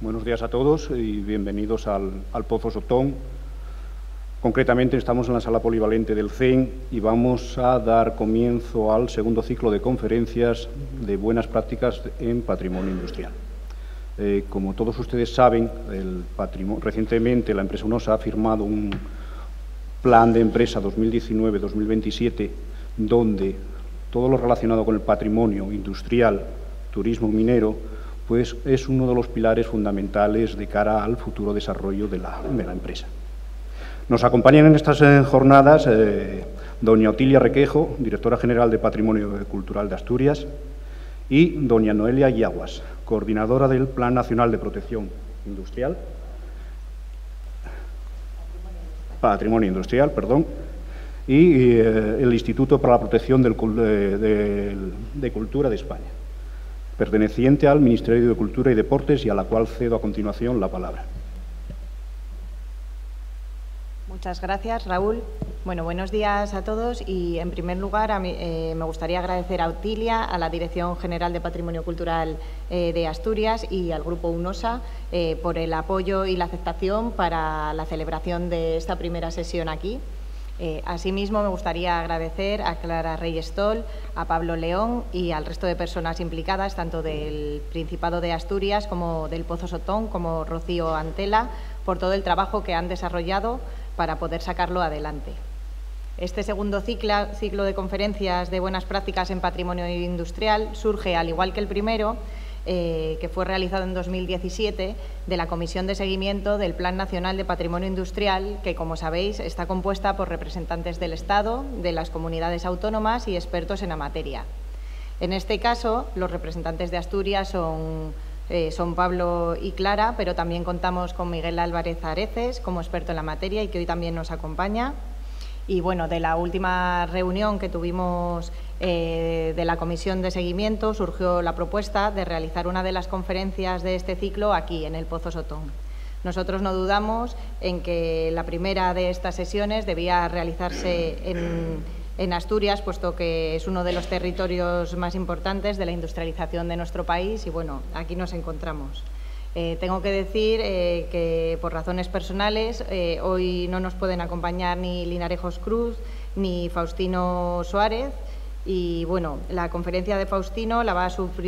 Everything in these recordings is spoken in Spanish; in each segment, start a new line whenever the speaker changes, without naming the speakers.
Buenos días a todos y bienvenidos al Pozo Sotón. Concretamente estamos en la sala polivalente del CEN y vamos a dar comienzo al segundo ciclo de conferencias de buenas prácticas en patrimonio industrial. Como todos ustedes saben, recientemente la empresa UNOSA ha firmado un plan de empresa 2019-2027 donde todo lo relacionado con el patrimonio industrial, turismo minero, pues es uno de los pilares fundamentales de cara al futuro desarrollo de la empresa. Nos acompañan en estas jornadas doña Otilia Requejo, directora general de Patrimonio Cultural de Asturias, y doña Noelia Yaguas, coordinadora del Plan Nacional de Protección Industrial, Patrimonio Industrial, perdón, y el Instituto para la Protección de Cultura de España, perteneciente al Ministerio de Cultura y Deportes y a la cual cedo a continuación la palabra.
Muchas gracias, Raúl. Bueno, buenos días a todos y, en primer lugar, me gustaría agradecer a Otilia, a la Dirección General de Patrimonio Cultural de Asturias y al Grupo UNOSA por el apoyo y la aceptación para la celebración de esta primera sesión aquí. Asimismo, me gustaría agradecer a Clara Reyes-Tol, a Pablo León y al resto de personas implicadas, tanto del Principado de Asturias como del Pozo Sotón, como Rocío Antela, por todo el trabajo que han desarrollado para poder sacarlo adelante. Este segundo ciclo de conferencias de buenas prácticas en patrimonio industrial surge, al igual que el primero, que fue realizado en 2017, de la Comisión de Seguimiento del Plan Nacional de Patrimonio Industrial, que, como sabéis, está compuesta por representantes del Estado, de las comunidades autónomas y expertos en la materia. En este caso, los representantes de Asturias son Pablo y Clara, pero también contamos con Miguel Álvarez Areces como experto en la materia y que hoy también nos acompaña. Y bueno, de la última reunión que tuvimos de la Comisión de Seguimiento surgió la propuesta de realizar una de las conferencias de este ciclo aquí, en el Pozo Sotón. Nosotros no dudamos en que la primera de estas sesiones debía realizarse en Asturias, puesto que es uno de los territorios más importantes de la industrialización de nuestro país y, bueno, aquí nos encontramos. Tengo que decir que, por razones personales, hoy no nos pueden acompañar ni Linarejos Cruz ni Faustino Suárez y, bueno, la conferencia de Faustino la va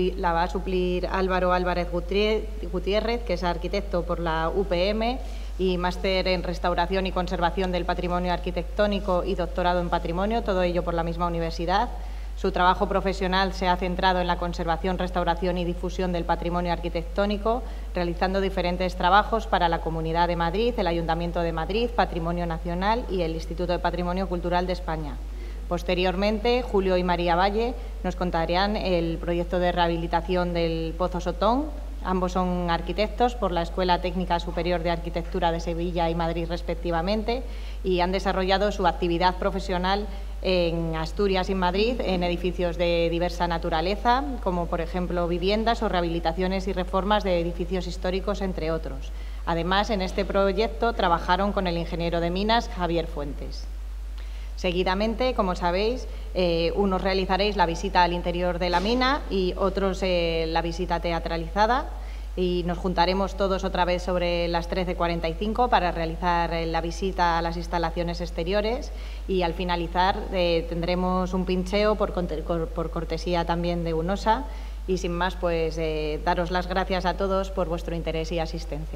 a suplir Álvaro Álvarez Gutiérrez, que es arquitecto por la UPM y máster en Restauración y Conservación del Patrimonio Arquitectónico y doctorado en Patrimonio, todo ello por la misma universidad. Su trabajo profesional se ha centrado en la conservación, restauración y difusión del patrimonio arquitectónico, realizando diferentes trabajos para la Comunidad de Madrid, el Ayuntamiento de Madrid, Patrimonio Nacional y el Instituto de Patrimonio Cultural de España. Posteriormente, Julio y María Valle nos contarán el proyecto de rehabilitación del Pozo Sotón. Ambos son arquitectos por la Escuela Técnica Superior de Arquitectura de Sevilla y Madrid, respectivamente, y han desarrollado su actividad profesional en Asturias y Madrid en edificios de diversa naturaleza, como por ejemplo viviendas o rehabilitaciones y reformas de edificios históricos, entre otros. Además, en este proyecto trabajaron con el ingeniero de minas Javier Fuentes. Seguidamente, como sabéis, unos realizaréis la visita al interior de la mina y otros la visita teatralizada, y nos juntaremos todos otra vez sobre las 13:45 para realizar la visita a las instalaciones exteriores y, al finalizar, tendremos un pincheo por cortesía también de UNOSA y, sin más, pues daros las gracias a todos por vuestro interés y asistencia.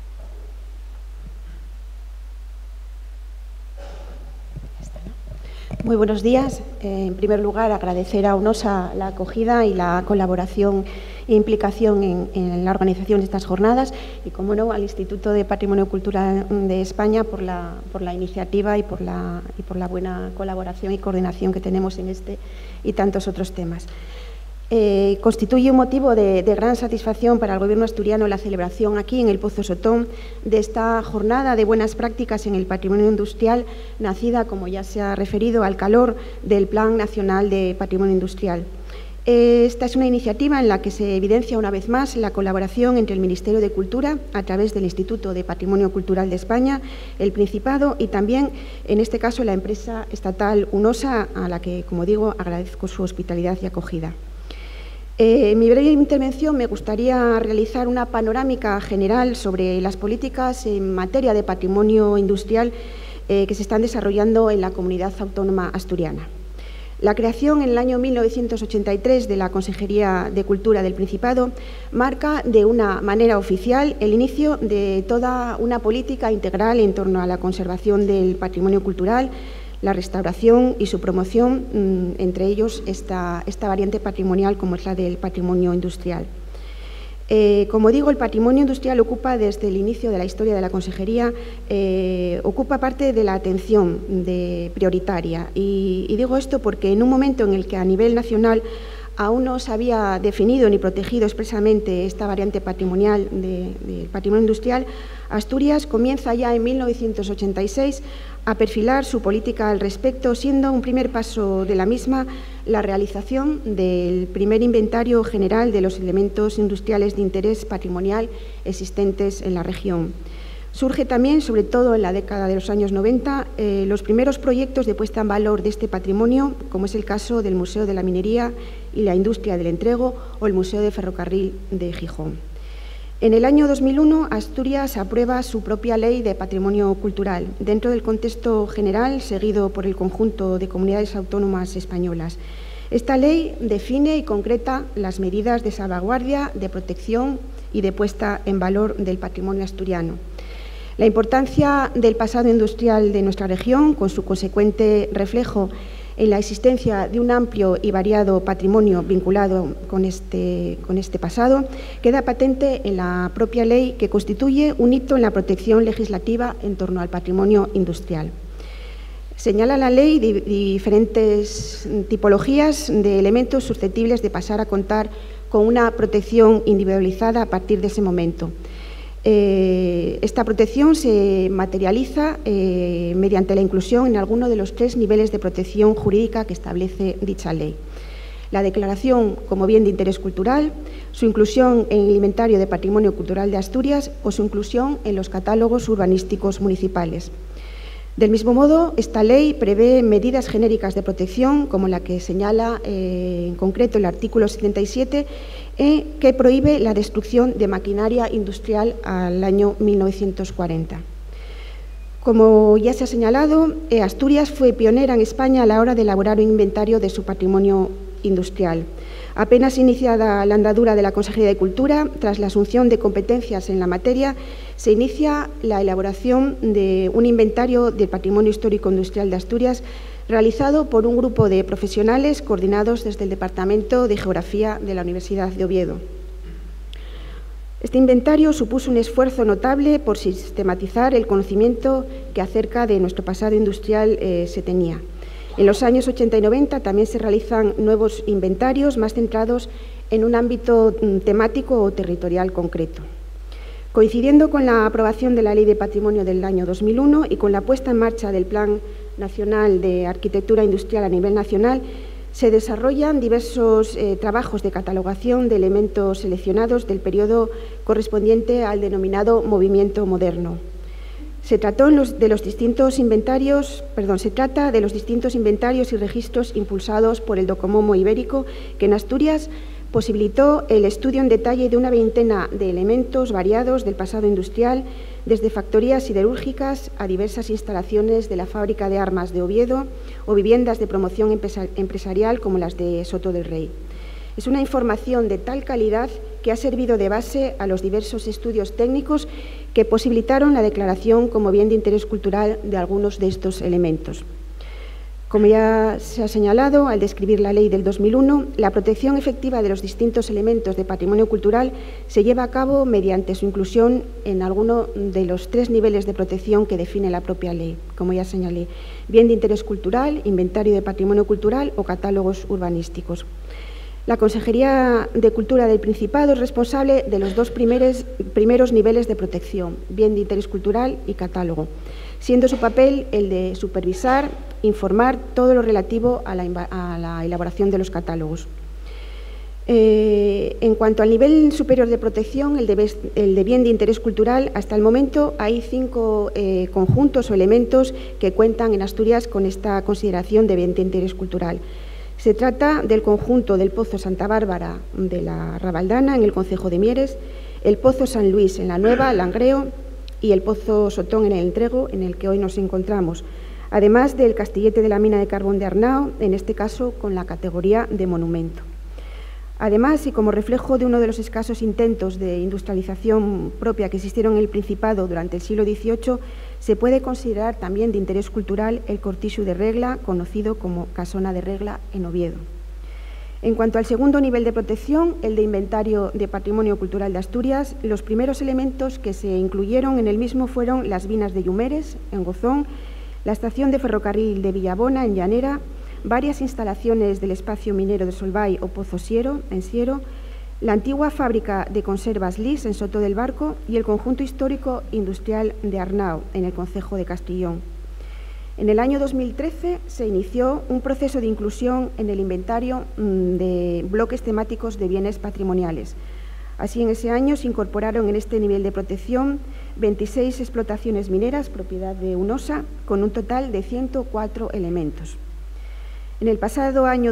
Muy buenos días. En primer lugar, agradecer a UNOSA la acogida y la colaboración e implicación en la organización de estas jornadas y, como no, al Instituto de Patrimonio Cultural de España por la iniciativa y por la buena colaboración y coordinación que tenemos en este y tantos otros temas. Constituye un motivo de gran satisfacción para el Gobierno asturiano la celebración aquí en el Pozo Sotón de esta jornada de buenas prácticas en el patrimonio industrial, nacida, como ya se ha referido, al calor del Plan Nacional de Patrimonio Industrial. Esta es una iniciativa en la que se evidencia una vez más la colaboración entre el Ministerio de Cultura, a través del Instituto de Patrimonio Cultural de España, el Principado y también, en este caso, la empresa estatal UNOSA, a la que, como digo, agradezco su hospitalidad y acogida. En mi breve intervención me gustaría realizar una panorámica general sobre las políticas en materia de patrimonio industrial que se están desarrollando en la comunidad autónoma asturiana. La creación en el año 1983 de la Consejería de Cultura del Principado marca de una manera oficial el inicio de toda una política integral en torno a la conservación del patrimonio cultural, la restauración y su promoción, entre ellos esta variante patrimonial como es la del patrimonio industrial. Como digo, el patrimonio industrial ocupa desde el inicio de la historia de la Consejería, ocupa parte de la atención prioritaria. Y digo esto porque en un momento en el que a nivel nacional aún no se había definido ni protegido expresamente esta variante patrimonial del patrimonio industrial, Asturias comienza ya en 1986 a perfilar su política al respecto, siendo un primer paso de la misma la realización del primer inventario general de los elementos industriales de interés patrimonial existentes en la región. Surge también, sobre todo en la década de los años 90, los primeros proyectos de puesta en valor de este patrimonio, como es el caso del Museo de la Minería y la Industria del Entrego o el Museo de Ferrocarril de Gijón. En el año 2001, Asturias aprueba su propia Ley de Patrimonio Cultural, dentro del contexto general seguido por el conjunto de comunidades autónomas españolas. Esta ley define y concreta las medidas de salvaguardia, de protección y de puesta en valor del patrimonio asturiano. La importancia del pasado industrial de nuestra región, con su consecuente reflejo en la existencia de un amplio y variado patrimonio vinculado con este pasado, queda patente en la propia ley, que constituye un hito en la protección legislativa en torno al patrimonio industrial. Señala la ley diferentes tipologías de elementos susceptibles de pasar a contar con una protección individualizada a partir de ese momento. Esta protección se materializa mediante la inclusión en alguno de los 3 niveles de protección jurídica que establece dicha ley. La declaración como bien de interés cultural, su inclusión en el Inventario de Patrimonio Cultural de Asturias o su inclusión en los catálogos urbanísticos municipales. Del mismo modo, esta ley prevé medidas genéricas de protección, como la que señala en concreto el artículo 77, que prohíbe la destrucción de maquinaria industrial al año 1940. Como ya se ha señalado, Asturias fue pionera en España a la hora de elaborar un inventario de su patrimonio industrial. Apenas iniciada la andadura de la Consejería de Cultura, tras la asunción de competencias en la materia, se inicia la elaboración de un inventario del patrimonio histórico industrial de Asturias, realizado por un grupo de profesionales coordinados desde el Departamento de Geografía de la Universidad de Oviedo. Este inventario supuso un esfuerzo notable por sistematizar el conocimiento que acerca de nuestro pasado industrial se tenía. En los años 80 y 90 también se realizan nuevos inventarios más centrados en un ámbito temático o territorial concreto. Coincidiendo con la aprobación de la Ley de Patrimonio del año 2001 y con la puesta en marcha del Plan Nacional de Arquitectura Industrial a nivel nacional, se desarrollan diversos trabajos de catalogación de elementos seleccionados del periodo correspondiente al denominado movimiento moderno. Se trata de los distintos inventarios y registros impulsados por el Docomomo Ibérico, que en Asturias posibilitó el estudio en detalle de una veintena de elementos variados del pasado industrial, desde factorías siderúrgicas a diversas instalaciones de la fábrica de armas de Oviedo o viviendas de promoción empresarial como las de Soto del Rey. Es una información de tal calidad que ha servido de base a los diversos estudios técnicos que posibilitaron la declaración como bien de interés cultural de algunos de estos elementos. Como ya se ha señalado, al describir la ley del 2001, la protección efectiva de los distintos elementos de patrimonio cultural se lleva a cabo mediante su inclusión en alguno de los 3 niveles de protección que define la propia ley, como ya señalé: bien de interés cultural, inventario de patrimonio cultural o catálogos urbanísticos. La Consejería de Cultura del Principado es responsable de los 2 primeros niveles de protección, bien de interés cultural y catálogo, siendo su papel el de supervisar, informar todo lo relativo a la elaboración de los catálogos. En cuanto al nivel superior de protección, el de bien de interés cultural, hasta el momento hay 5 conjuntos o elementos que cuentan en Asturias con esta consideración de bien de interés cultural. Se trata del conjunto del Pozo Santa Bárbara de la Rabaldana, en el concejo de Mieres, el Pozo San Luis en la Nueva, Langreo, y el Pozo Sotón en el Entrego, en el que hoy nos encontramos, además del Castillete de la mina de carbón de Arnao, en este caso con la categoría de monumento. Además, y como reflejo de uno de los escasos intentos de industrialización propia que existieron en el Principado durante el siglo XVIII, se puede considerar también de interés cultural el cortixu de Regla, conocido como Casona de Regla en Oviedo. En cuanto al segundo nivel de protección, el de Inventario de Patrimonio Cultural de Asturias, los primeros elementos que se incluyeron en el mismo fueron las Vinas de Yumeres, en Gozón, la estación de ferrocarril de Villabona, en Llanera, varias instalaciones del espacio minero de Solvay o Pozo Siero, en Siero, la antigua fábrica de conservas Lis, en Soto del Barco, y el conjunto histórico industrial de Arnao, en el concejo de Castellón. En el año 2013 se inició un proceso de inclusión en el inventario de bloques temáticos de bienes patrimoniales. Así, en ese año se incorporaron en este nivel de protección 26 explotaciones mineras, propiedad de UNOSA, con un total de 104 elementos. En el pasado año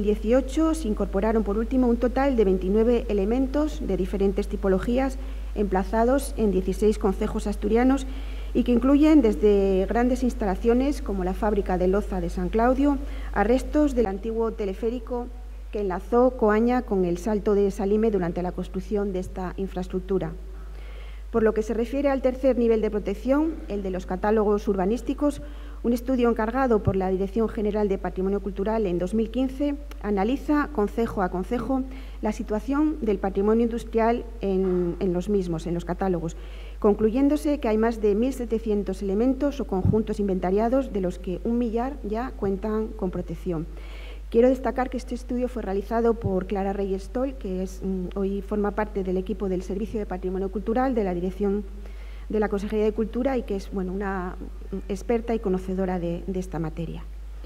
2018 se incorporaron, por último, un total de 29 elementos de diferentes tipologías emplazados en 16 concejos asturianos y que incluyen desde grandes instalaciones como la fábrica de loza de San Claudio a restos del antiguo teleférico que enlazó Coaña con el Salto de Salime durante la construcción de esta infraestructura. Por lo que se refiere al tercer nivel de protección, el de los catálogos urbanísticos, un estudio encargado por la Dirección General de Patrimonio Cultural en 2015 analiza concejo a concejo la situación del patrimonio industrial en los mismos, en los catálogos, concluyéndose que hay más de 1.700 elementos o conjuntos inventariados, de los que 1 millar ya cuentan con protección. Quiero destacar que este estudio fue realizado por Clara Reyes Toll, que hoy forma parte del equipo del Servicio de Patrimonio Cultural de la Dirección de la Consejería de Cultura y que es una experta y conocedora de esta materia.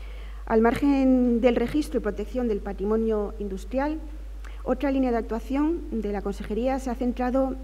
Al margen del registro y protección del patrimonio industrial, otra línea de actuación de la Consejería se ha centrado,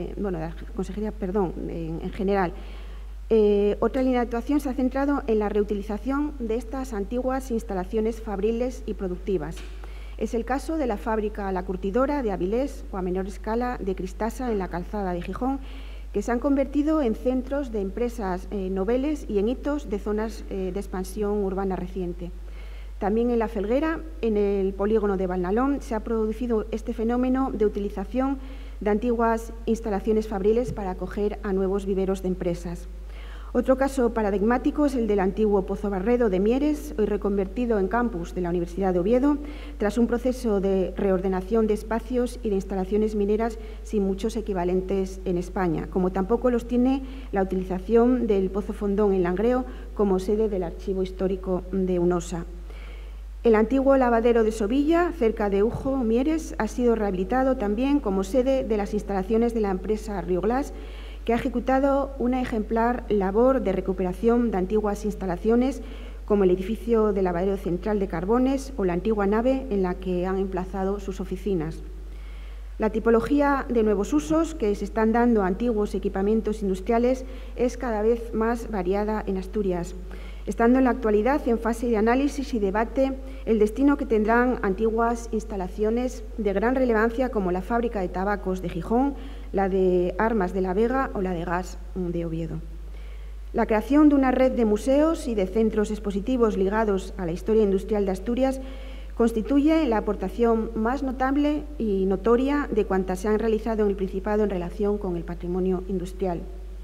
en general, otra línea de actuación se ha centrado en la reutilización de estas antiguas instalaciones fabriles y productivas. Es el caso de la fábrica La Curtidora de Avilés o, a menor escala, de Cristasa en la Calzada de Gijón, que se han convertido en centros de empresas noveles y en hitos de zonas de expansión urbana reciente. También en La Felguera, en el polígono de Valnalón, se ha producido este fenómeno de utilización de antiguas instalaciones fabriles para acoger a nuevos viveros de empresas. Otro caso paradigmático es el del antiguo Pozo Barredo de Mieres, hoy reconvertido en campus de la Universidad de Oviedo, tras un proceso de reordenación de espacios y de instalaciones mineras sin muchos equivalentes en España, como tampoco los tiene la utilización del Pozo Fondón en Langreo como sede del Archivo Histórico de UNOSA. El antiguo lavadero de Sovilla, cerca de Ujo, Mieres, ha sido rehabilitado también como sede de las instalaciones de la empresa Rioglas, que ha ejecutado una ejemplar labor de recuperación de antiguas instalaciones, como el edificio del lavadero central de Carbones o la antigua nave en la que han emplazado sus oficinas. La tipología de nuevos usos que se están dando a antiguos equipamientos industriales es cada vez más variada en Asturias, estando en la actualidad en fase de análisis y debate el destino que tendrán antiguas instalaciones de gran relevancia como la fábrica de tabacos de Gijón, la de armas de La Vega o la de gas de Oviedo. La creación de una red de museos y de centros expositivos ligados a la historia industrial de Asturias constituye la aportación más notable y notoria de cuantas se han realizado en el Principado en relación con el patrimonio industrial.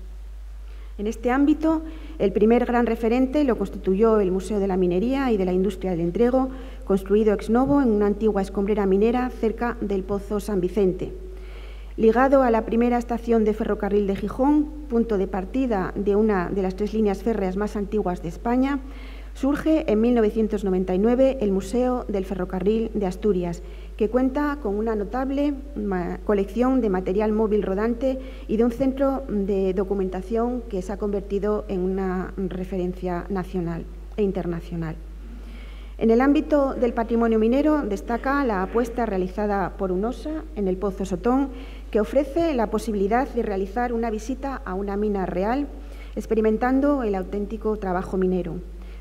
En este ámbito, el primer gran referente lo constituyó el Museo de la Minería y de la Industria del Entrego, construido ex novo en una antigua escombrera minera cerca del Pozo San Vicente. Ligado a la primera estación de ferrocarril de Gijón, punto de partida de una de las 3 líneas férreas más antiguas de España, surge en 1999 el Museo del Ferrocarril de Asturias, que cuenta con una notable colección de material móvil rodante y de un centro de documentación que se ha convertido en una referencia nacional e internacional. En el ámbito del patrimonio minero destaca la apuesta realizada por UNOSA en el Pozo Sotón, que ofrece la posibilidad de realizar una visita a una mina real, experimentando el auténtico trabajo minero.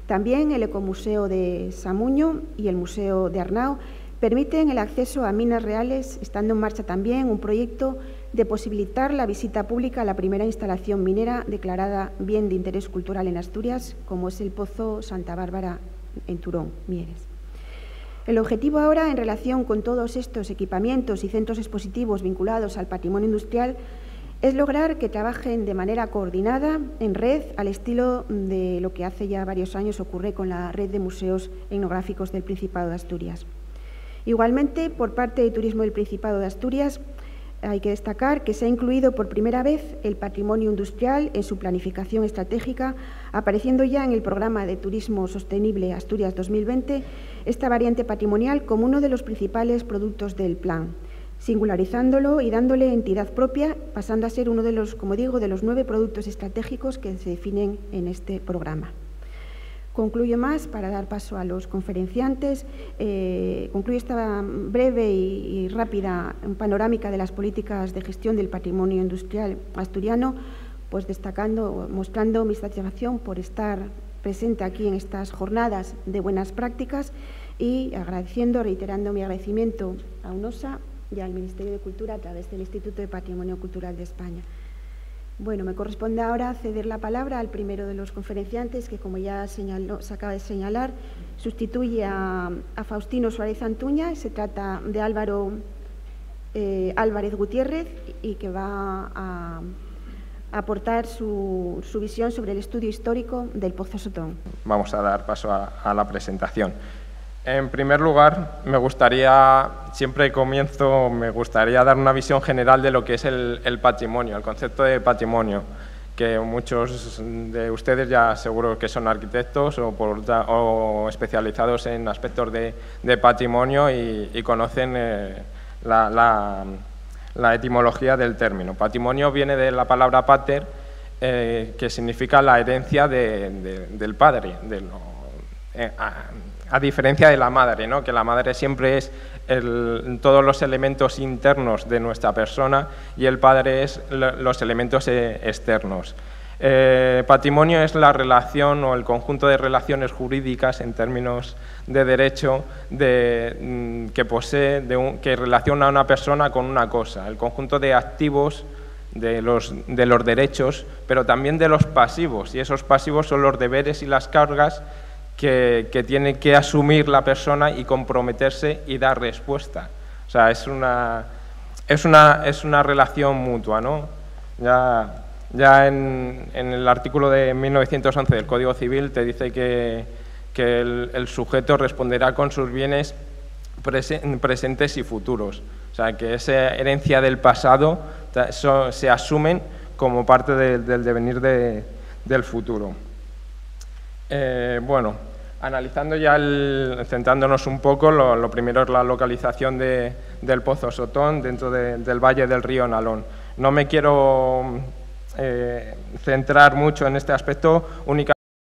También el Ecomuseo de Samuño y el Museo de Arnao permiten el acceso a minas reales, estando en marcha también un proyecto de posibilitar la visita pública a la primera instalación minera declarada bien de interés cultural en Asturias, como es el Pozo Santa Bárbara en Turón, Mieres. El objetivo ahora, en relación con todos estos equipamientos y centros expositivos vinculados al patrimonio industrial, es lograr que trabajen de manera coordinada, en red, al estilo de lo que hace ya varios años ocurre con la red de museos etnográficos del Principado de Asturias. Igualmente, por parte de Turismo del Principado de Asturias, hay que destacar que se ha incluido por primera vez el patrimonio industrial en su planificación estratégica, apareciendo ya en el programa de Turismo Sostenible Asturias 2020 esta variante patrimonial como uno de los principales productos del plan, singularizándolo y dándole entidad propia, pasando a ser uno de los, como digo, de los 9 productos estratégicos que se definen en este programa. Concluyo más para dar paso a los conferenciantes. Concluyo esta breve y rápida panorámica de las políticas de gestión del patrimonio industrial asturiano, pues destacando, mostrando mi satisfacción por estar presente aquí en estas jornadas de buenas prácticas y agradeciendo, reiterando mi agradecimiento a UNOSA y al Ministerio de Cultura a través del Instituto de Patrimonio Cultural de España. Bueno, me corresponde ahora ceder la palabra al primero de los conferenciantes, que como ya se acaba de señalar, sustituye a Faustino Suárez Antuña. Se trata de Álvaro Álvarez Gutiérrez y que va a aportar su visión sobre el estudio histórico del Pozo Sotón.
Vamos a dar paso a la presentación. En primer lugar, me gustaría dar una visión general de lo que es el patrimonio, el concepto de patrimonio, que muchos de ustedes ya seguro que son arquitectos o especializados en aspectos de patrimonio y conocen la etimología del término. Patrimonio viene de la palabra pater, que significa la herencia del padre, a diferencia de la madre, ¿no? Que la madre siempre es todos los elementos internos de nuestra persona y el padre es los elementos externos. Patrimonio es la relación o el conjunto de relaciones jurídicas en términos de derecho que posee, que relaciona a una persona con una cosa, el conjunto de activos de los derechos, pero también de los pasivos, y esos pasivos son los deberes y las cargas que tiene que asumir la persona y comprometerse y dar respuesta. O sea, es una relación mutua, ¿no? Ya en el artículo de 1911 del Código Civil te dice que el sujeto responderá con sus bienes presentes y futuros. O sea, que esa herencia del pasado se asumen como parte del devenir del futuro. Bueno, analizando ya, centrándonos un poco, lo primero es la localización del Pozo Sotón dentro del valle del río Nalón. No me quiero centrar mucho en este aspecto, únicamente